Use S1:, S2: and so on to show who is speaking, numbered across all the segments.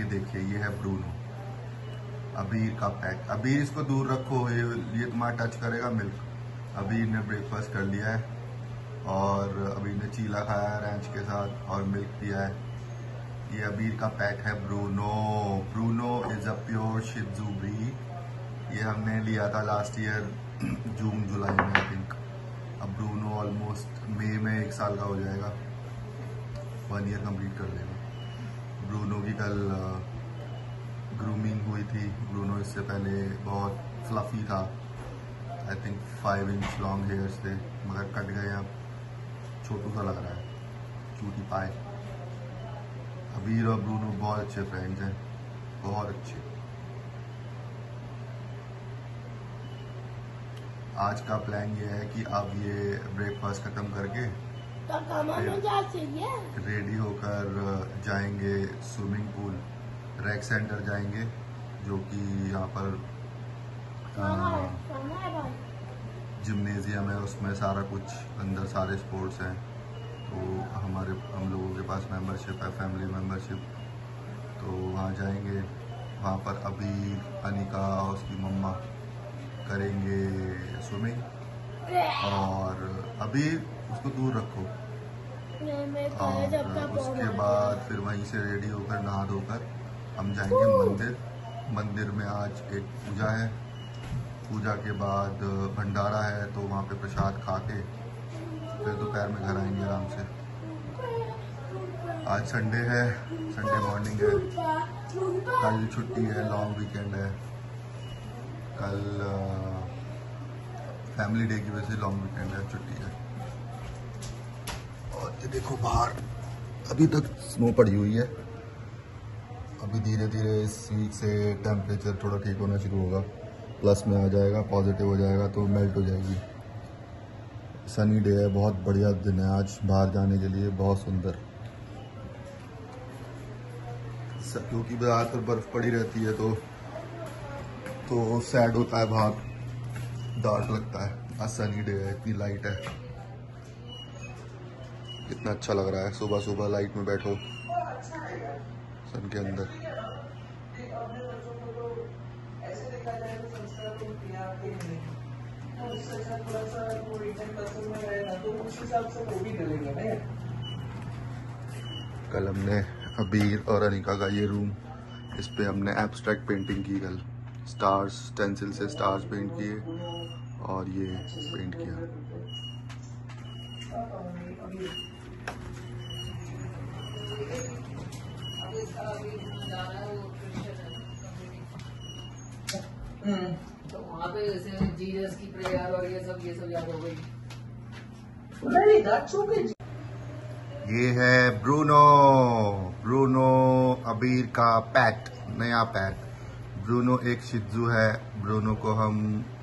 S1: ये देखिए, ये है ब्रूनो, अबीर का पैक। अबीर इसको दूर रखो, ये तुम्हारा टच करेगा मिल्क। अबीर ने ब्रेकफास्ट कर लिया है और अबीर ने चीला खाया है रैंच के साथ और मिल्क पिया है। ये अबीर का पैक है Bruno. Bruno is a pure शिज़ू ब्रीड। ये हमने लिया था लास्ट ईयर जून जुलाई में आई थिंक। अब ब्रूनो ऑलमोस्ट मई में 1 साल का हो जाएगा, 1 ईयर कंप्लीट कर लेगा। ब्रूनो की कल ग्रूमिंग हुई थी। ब्रूनो इससे पहले बहुत फ्लफी था, I think 5 inch long hairs थे, मगर कट गए। अब छोटू सा लग रहा है, क्यूटी पाए। अबीर और ब्रूनो बहुत अच्छे फ्रेंड्स हैं, बहुत अच्छे। आज का प्लान ये है कि अब ये ब्रेकफास्ट खत्म करके रेडी होकर जाएंगे स्विमिंग पूल, रैक सेंटर जाएंगे, जो कि यहाँ पर जिम्नेजियम है, उसमें सारा कुछ अंदर सारे स्पोर्ट्स हैं। तो हम लोगों के पास मेंबरशिप है, फैमिली मेंबरशिप, तो वहाँ जाएंगे। वहाँ पर अबीर, अनिका और उसकी मम्मा करेंगे स्विमिंग, और अबीर उसको दूर रखो। और उसके बाद फिर वहीं से रेडी होकर नहा धोकर हम जाएंगे मंदिर। मंदिर में आज एक पूजा है, पूजा के बाद भंडारा है, तो वहाँ पे प्रसाद खा के फिर दोपहर में घर आएंगे आराम से। आज संडे है, संडे मॉर्निंग है, कल छुट्टी है, लॉन्ग वीकेंड है। कल फैमिली डे की वजह से लॉन्ग वीकेंड है, छुट्टी है। और ये देखो बाहर अभी तक स्नो पड़ी हुई है। अभी धीरे धीरे इस वीक से टेम्परेचर थोड़ा ठीक होना शुरू होगा, प्लस में आ जाएगा, पॉजिटिव हो जाएगा तो मेल्ट हो जाएगी। सनी डे है, बहुत बढ़िया दिन है आज बाहर जाने के लिए, बहुत सुंदर। क्योंकि ज़्यादातर बर्फ पड़ी रहती है तो सैड होता है, बाहर डार्क लगता है। आज सनी डे है, इतनी लाइट है, कितना अच्छा लग रहा है। सुबह सुबह लाइट में बैठो सन के अंदर। कल हमने अबीर और अनिका का ये रूम, इस पे हमने एब्स्ट्रैक्ट पेंटिंग की। कल स्टार्स, स्टेंसिल से स्टार्स पेंट किए और ये पेंट किया।
S2: तो वहाँ पे जैसे जीसस की प्रेयर और ये सब याद हो गई।
S1: ये है ब्रूनो, ब्रूनो अबीर का पेट, नया पेट। ब्रूनो एक शिज़ू है। ब्रूनो को हम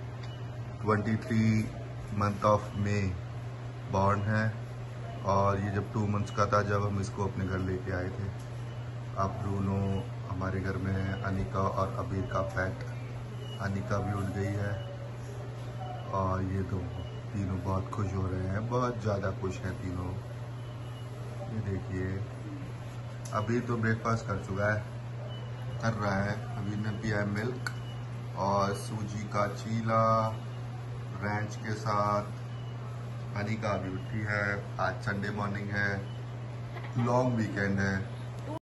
S1: 23 मंथ ऑफ मई बॉर्न है, और ये जब 2 मंथ्स का था जब हम इसको अपने घर लेके आए थे। अब ब्रूनो हमारे घर में है, अनिका और अबीर का पेट। अनिका भी उठ गई है और ये तीनों बहुत खुश हो रहे हैं, बहुत ज़्यादा खुश हैं तीनों। ये देखिए, अबीर तो ब्रेकफास्ट कर चुका है, कर रहा है। अबीर ने पिया है मिल्क और सूजी का चीला रैंच के साथ। अनिका अभी उठी है, आज संडे मॉर्निंग है, लॉन्ग वीकेंड है।